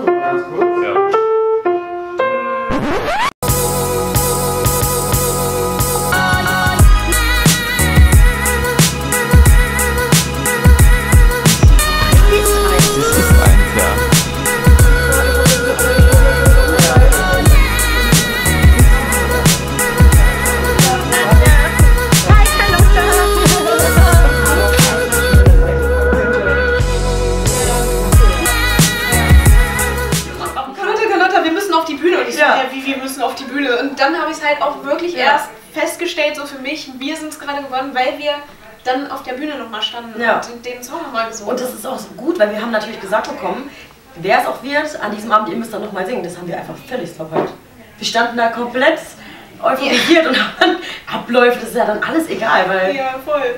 Ganz kurz? Ja. Wir müssen auf die Bühne. Und dann habe ich es halt auch wirklich erst festgestellt, so für mich, wir sind es gerade geworden, weil wir dann auf der Bühne nochmal standen und den Song nochmal gesungen. Und das ist auch so gut, weil wir haben natürlich gesagt bekommen, wer es auch wird, an diesem Abend, ihr müsst dann nochmal singen. Das haben wir einfach völlig verpeilt. Wir standen da komplett euphorisiert und haben Abläufe, das ist ja dann alles egal, weil... Ja, voll.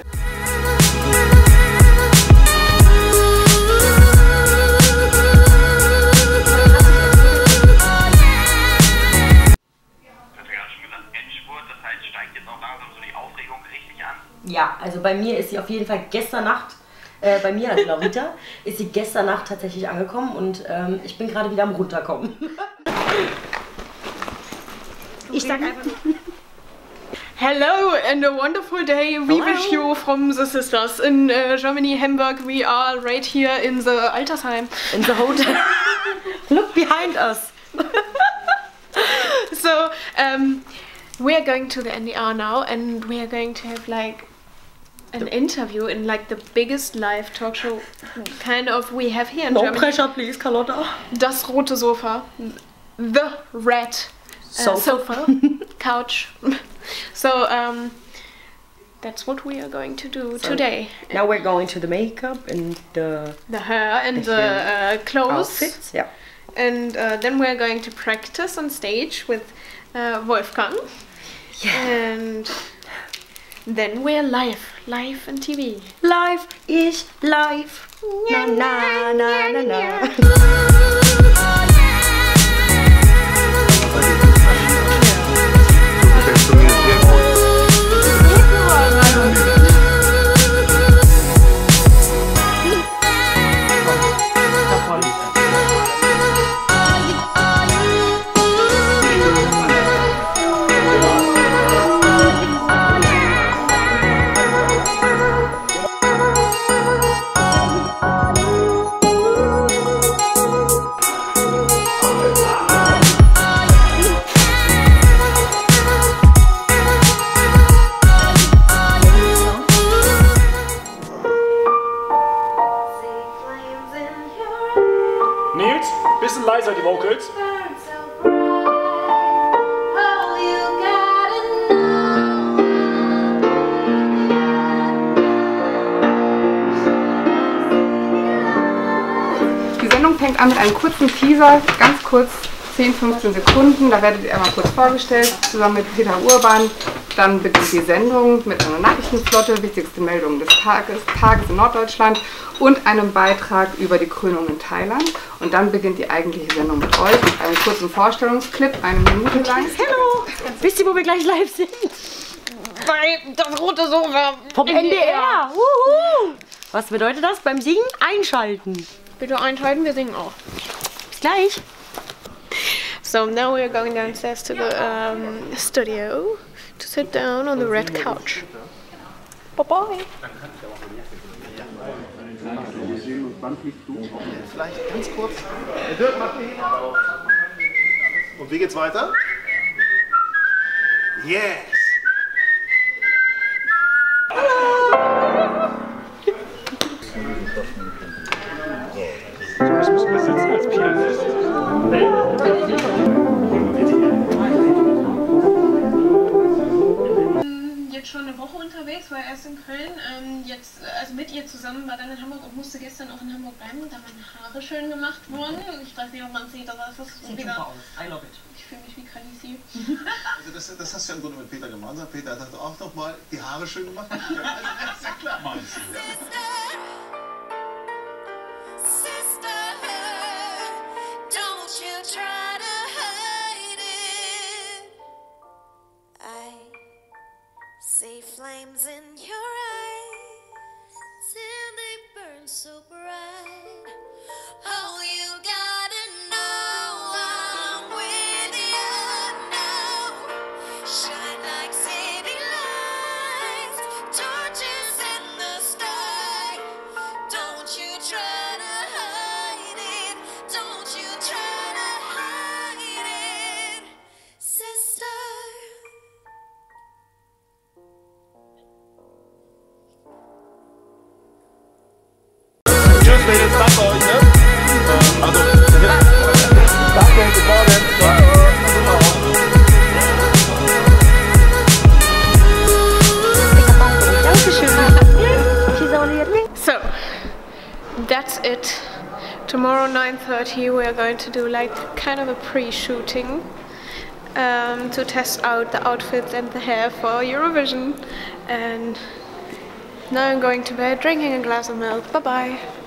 Ja, also bei mir ist sie auf jeden Fall gestern Nacht, bei mir als Laurita, ist sie gestern Nacht tatsächlich angekommen und ich bin gerade wieder am Runterkommen. Ich sag einfach Hello and a wonderful day. We wish you from the sisters in Germany, Hamburg. We are right here in the Altersheim. In the hotel. Look behind us. So, we are going to the NDR now and we are going to have like an interview in like the biggest live talk show kind of we have here in Germany. No pressure, please, Carlotta. Das rote Sofa. The red sofa. Couch. So, that's what we are going to do today. Now we're going to the makeup and the hair and the clothes. Outfits, yeah. And then we're going to practice on stage with Wolfgang. Yeah. And then we're live on TV. Life is life. Na na na na na. Nils, bisschen leiser die Vocals. Die Sendung fängt an mit einem kurzen Teaser, ganz kurz, 10-15 Sekunden. Da werdet ihr einmal kurz vorgestellt, zusammen mit Peter Urban. Dann beginnt die Sendung mit einer Nachrichtenflotte, wichtigste Meldungen des Tages in Norddeutschland und einem Beitrag über die Krönung in Thailand. Und dann beginnt die eigentliche Sendung mit euch, mit einem kurzen Vorstellungsclip, 1 Minute lang. Hallo! Wisst ihr, wo wir gleich live sind? Bei das rote Sofa. Vom NDR! Wuhu. Was bedeutet das? Beim Singen einschalten. Bitte einschalten, wir singen auch. Bis gleich. So now we're going downstairs to the studio to sit down on the red couch. Bye bye. Vielleicht ganz kurz. Und wie geht's weiter? Yes! Ich muss mal sitzen als Pianist. Jetzt schon eine Woche unterwegs, war erst in Köln, jetzt also mit ihr zusammen, war dann in Hamburg und musste gestern auch in Hamburg bleiben und da meine Haare schön gemacht worden. Ich weiß nicht, ob man sieht, aber es ist wieder... Super aus. I love it. Ich fühle mich wie Khaleesi. Also das hast du ja im Grunde mit Peter gemeinsam. Peter hat auch noch mal die Haare schön gemacht. Ja, also das ist ja klar. Meinst du, ja. See flames in your eyes till they burn so bright. Oh, you gotta know. tomorrow 9:30 we are going to do like kind of a pre-shooting to test out the outfits and the hair for Eurovision. And now I'm going to bed, drinking a glass of milk. Bye bye.